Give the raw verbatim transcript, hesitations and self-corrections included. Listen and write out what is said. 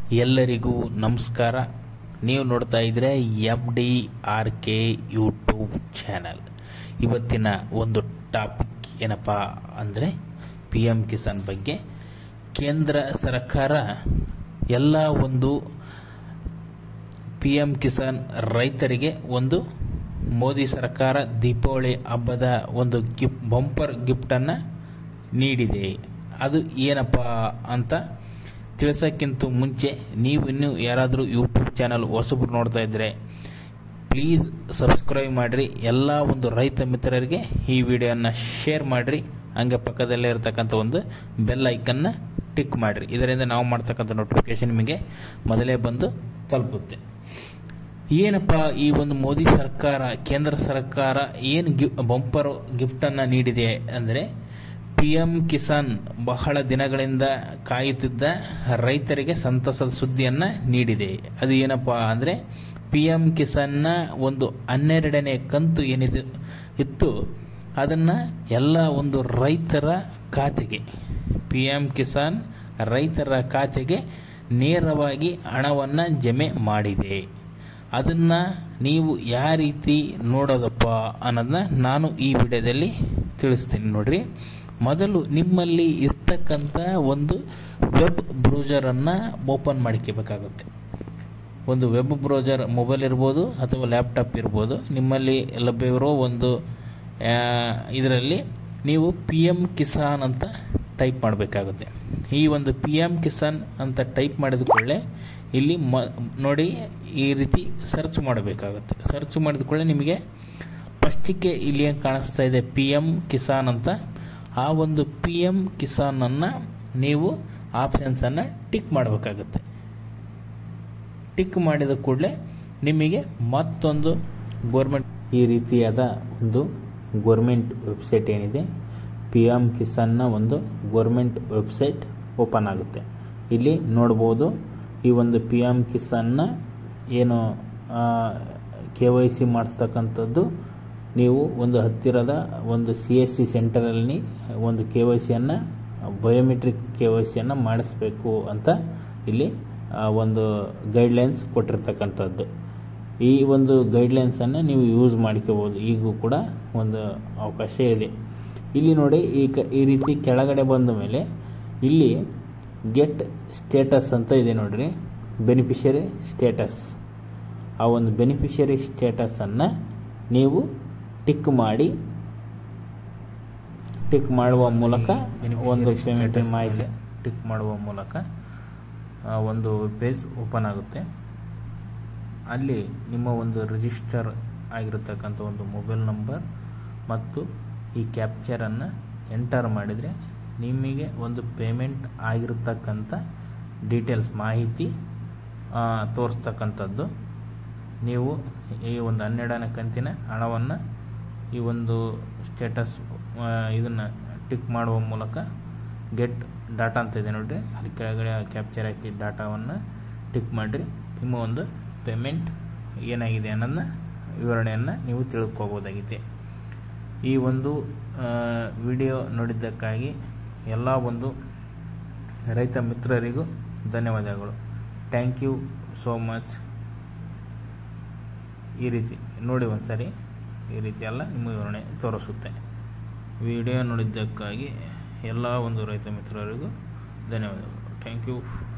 ಎಲ್ಲರಿಗೂ ನಮಸ್ಕಾರ. ನೀವು ನೋಡ್ತಾ ಇದ್ರೆ M D R K YouTube channel. ಇವತ್ತಿನ ಒಂದು ಟಾಪಿಕ್ ಏನಪ್ಪ ಅಂದರೆ ಪಿ ಎಂ ಕಿಸಾನ್ ಬಗ್ಗೆ. ಕೇಂದ್ರ ಸರ್ಕಾರ ಎಲ್ಲ ಒಂದು ಪಿ ಎಂ ಕಿಸಾನ್ ರೈತರಿಗೆ ಒಂದು ಮೋದಿ ಸರ್ಕಾರ ದೀಪಾವಳಿ ಹಬ್ಬದ ಒಂದು ಗಿಫ್ಟ್ ಬಂಪರ್ ಗಿಫ್ಟನ್ನು ನೀಡಿದೆ. ಅದು ಏನಪ್ಪ ಅಂತ ತಿಳಿಸೋಕ್ಕಿಂತ ಮುಂಚೆ ನೀವು ಇನ್ನೂ ಯಾರಾದರೂ ಯೂಟ್ಯೂಬ್ ಚಾನಲ್ ಹೊಸಬ್ರು ನೋಡ್ತಾ ಇದ್ದರೆ ಪ್ಲೀಸ್ ಸಬ್ಸ್ಕ್ರೈಬ್ ಮಾಡಿರಿ. ಎಲ್ಲ ಒಂದು ರೈತ ಮಿತ್ರರಿಗೆ ಈ ವಿಡಿಯೋನ ಶೇರ್ ಮಾಡಿರಿ. ಹಂಗೆ ಪಕ್ಕದಲ್ಲೇ ಇರತಕ್ಕಂಥ ಒಂದು ಬೆಲ್ ಐಕನ್ನ ಟಿಕ್ ಮಾಡಿರಿ. ಇದರಿಂದ ನಾವು ಮಾಡ್ತಕ್ಕಂಥ ನೋಟಿಫಿಕೇಶನ್ ನಿಮಗೆ ಮೊದಲೇ ಬಂದು ತಲುಪುತ್ತೆ. ಏನಪ್ಪ ಈ ಒಂದು ಮೋದಿ ಸರ್ಕಾರ, ಕೇಂದ್ರ ಸರ್ಕಾರ ಏನು ಗಿ ಬಂಪರ್ ಗಿಫ್ಟನ್ನು ನೀಡಿದೆ ಅಂದರೆ ಪಿ ಎಂ ಕಿಸಾನ್ ಬಹಳ ದಿನಗಳಿಂದ ಕಾಯುತ್ತಿದ್ದ ರೈತರಿಗೆ ಸಂತಸದ ಸುದ್ದಿಯನ್ನು ನೀಡಿದೆ. ಅದು ಏನಪ್ಪ ಅಂದರೆ ಪಿ ಎಂ ಕಿಸಾನ್ನ ಒಂದು ಹನ್ನೆರಡನೇ ಕಂತು ಏನಿದೆ ಇತ್ತು ಅದನ್ನು ಎಲ್ಲ ಒಂದು ರೈತರ ಖಾತೆಗೆ, ಪಿ ಎಂ ಕಿಸಾನ್ ರೈತರ ಖಾತೆಗೆ ನೇರವಾಗಿ ಹಣವನ್ನು ಜಮೆ ಮಾಡಿದೆ. ಅದನ್ನು ನೀವು ಯಾವ ರೀತಿ ನೋಡೋದಪ್ಪ ಅನ್ನೋದನ್ನ ನಾನು ಈ ವಿಡಿಯೋದಲ್ಲಿ ತಿಳಿಸ್ತೀನಿ ನೋಡ್ರಿ. ಮೊದಲು ನಿಮ್ಮಲ್ಲಿ ಇರ್ತಕ್ಕಂಥ ಒಂದು ವೆಬ್ ಬ್ರೌಸರನ್ನು ಓಪನ್ ಮಾಡ್ಕೋಬೇಕಾಗುತ್ತೆ. ಒಂದು ವೆಬ್ ಬ್ರೌಸರ್ ಮೊಬೈಲ್ ಇರ್ಬೋದು ಅಥವಾ ಲ್ಯಾಪ್ಟಾಪ್ ಇರ್ಬೋದು, ನಿಮ್ಮಲ್ಲಿ ಲಭ್ಯವಿರೋ ಒಂದು ಇದರಲ್ಲಿ ನೀವು ಪಿ ಎಂ ಕಿಸಾನ್ ಅಂತ ಟೈಪ್ ಮಾಡಬೇಕಾಗುತ್ತೆ. ಈ ಒಂದು ಪಿ ಎಂ ಕಿಸಾನ್ ಅಂತ ಟೈಪ್ ಮಾಡಿದ ಕೂಡಲೇ ಇಲ್ಲಿ ಮ ನೋಡಿ ಈ ರೀತಿ ಸರ್ಚ್ ಮಾಡಬೇಕಾಗುತ್ತೆ. ಸರ್ಚ್ ಮಾಡಿದ ಕೂಡಲೇ ನಿಮಗೆ ಫಸ್ಟಿಗೆ ಇಲ್ಲಿ ಏನು ಕಾಣಿಸ್ತಾ ಇದೆ ಪಿ ಎಂ ಕಿಸಾನ್ ಅಂತ, ಆ ಒಂದು ಪಿ ಎಂ ಕಿಸಾನನ್ನು ನೀವು ಆಪ್ಷನ್ಸನ್ನು ಟಿಕ್ ಮಾಡಬೇಕಾಗುತ್ತೆ. ಟಿಕ್ ಮಾಡಿದ ಕೂಡಲೇ ನಿಮಗೆ ಮತ್ತೊಂದು ಗೋರ್ಮೆಂಟ್ ಈ ರೀತಿಯಾದ ಒಂದು ಗೋರ್ಮೆಂಟ್ ವೆಬ್ಸೈಟ್ ಏನಿದೆ ಪಿ ಎಂ ಕಿಸಾನ್ನ ಒಂದು ಗೋರ್ಮೆಂಟ್ ವೆಬ್ಸೈಟ್ ಓಪನ್ ಆಗುತ್ತೆ. ಇಲ್ಲಿ ನೋಡ್ಬೋದು ಈ ಒಂದು ಪಿ ಎಂ ಕಿಸಾನ್ನ ಏನು ಕೆ ವೈ ಸಿ ಮಾಡಿಸ್ತಕ್ಕಂಥದ್ದು, ನೀವು ಒಂದು ಹತ್ತಿರದ ಒಂದು ಸಿ ಎಸ್ ಸಿ ಸೆಂಟರಲ್ಲಿ ಒಂದು ಕೆ ವೈ ಸಿಯನ್ನು ಬಯೋಮೆಟ್ರಿಕ್ ಕೆ ವೈ ಸಿಯನ್ನು ಮಾಡಿಸ್ಬೇಕು ಅಂತ ಇಲ್ಲಿ ಒಂದು ಗೈಡ್ಲೈನ್ಸ್ ಕೊಟ್ಟಿರ್ತಕ್ಕಂಥದ್ದು. ಈ ಒಂದು ಗೈಡ್ಲೈನ್ಸನ್ನು ನೀವು ಯೂಸ್ ಮಾಡ್ಕೋಬೋದು. ಈಗೂ ಕೂಡ ಒಂದು ಅವಕಾಶ ಇದೆ. ಇಲ್ಲಿ ನೋಡಿ ಈ ಕ ಈ ರೀತಿ ಕೆಳಗಡೆ ಬಂದ ಮೇಲೆ ಇಲ್ಲಿ ಗೆಟ್ ಸ್ಟೇಟಸ್ ಅಂತ ಇದೆ ನೋಡ್ರಿ, ಬೆನಿಫಿಷರಿ ಸ್ಟೇಟಸ್. ಆ ಒಂದು ಬೆನಿಫಿಷರಿ ಸ್ಟೇಟಸನ್ನು ನೀವು ಟಿಕ್ ಮಾಡಿ ಟಿಕ್ ಮಾಡುವ ಮೂಲಕ ಒಂದು ಪೇಮೆಂಟ್ ಮಾಹಿತಿ ಟಿಕ್ ಮಾಡುವ ಮೂಲಕ ಒಂದು ಪೇಜ್ ಓಪನ್ ಆಗುತ್ತೆ. ಅಲ್ಲಿ ನಿಮ್ಮ ಒಂದು ರಿಜಿಸ್ಟರ್ ಆಗಿರತಕ್ಕಂಥ ಒಂದು ಮೊಬೈಲ್ ನಂಬರ್ ಮತ್ತು ಈ ಕ್ಯಾಪ್ಚರನ್ನು ಎಂಟರ್ ಮಾಡಿದರೆ ನಿಮಗೆ ಒಂದು ಪೇಮೆಂಟ್ ಆಗಿರತಕ್ಕಂಥ ಡೀಟೇಲ್ಸ್ ಮಾಹಿತಿ ತೋರಿಸ್ತಕ್ಕಂಥದ್ದು. ನೀವು ಈ ಒಂದು ಹನ್ನೆರಡನೇ ಕಂತಿನ ಹಣವನ್ನು ಈ ಒಂದು ಸ್ಟೇಟಸ್ ಇದನ್ನು ಟಿಕ್ ಮಾಡುವ ಮೂಲಕ ಗೆಟ್ ಡಾಟಾ ಅಂತ ಇದೆ ನೋಡಿರಿ, ಅಲ್ಲಿ ಕೆಳಗಡೆ ಕ್ಯಾಪ್ಚರ್ ಹಾಕಿ ಡಾಟಾವನ್ನು ಟಿಕ್ ಮಾಡಿರಿ. ನಿಮ್ಮ ಒಂದು ಪೇಮೆಂಟ್ ಏನಾಗಿದೆ ಅನ್ನೋದನ್ನ ವಿವರಣೆಯನ್ನು ನೀವು ತಿಳ್ಕೊಬೋದಾಗಿದೆ. ಈ ಒಂದು ವಿಡಿಯೋ ನೋಡಿದ್ದಕ್ಕಾಗಿ ಎಲ್ಲ ಒಂದು ರೈತ ಮಿತ್ರರಿಗೂ ಧನ್ಯವಾದಗಳು. Thank you so much. ಈ ರೀತಿ ನೋಡಿ ಒಂದು ಸಾರಿ, ಈ ರೀತಿ ಎಲ್ಲ ನಿಮ್ಮ ವಿವರಣೆ ತೋರಿಸುತ್ತೆ. ವಿಡಿಯೋ ನೋಡಿದ್ದಕ್ಕಾಗಿ ಎಲ್ಲ ಒಂದು ರೈತ ಮಿತ್ರರಿಗೂ ಧನ್ಯವಾದಗಳು. Thank you.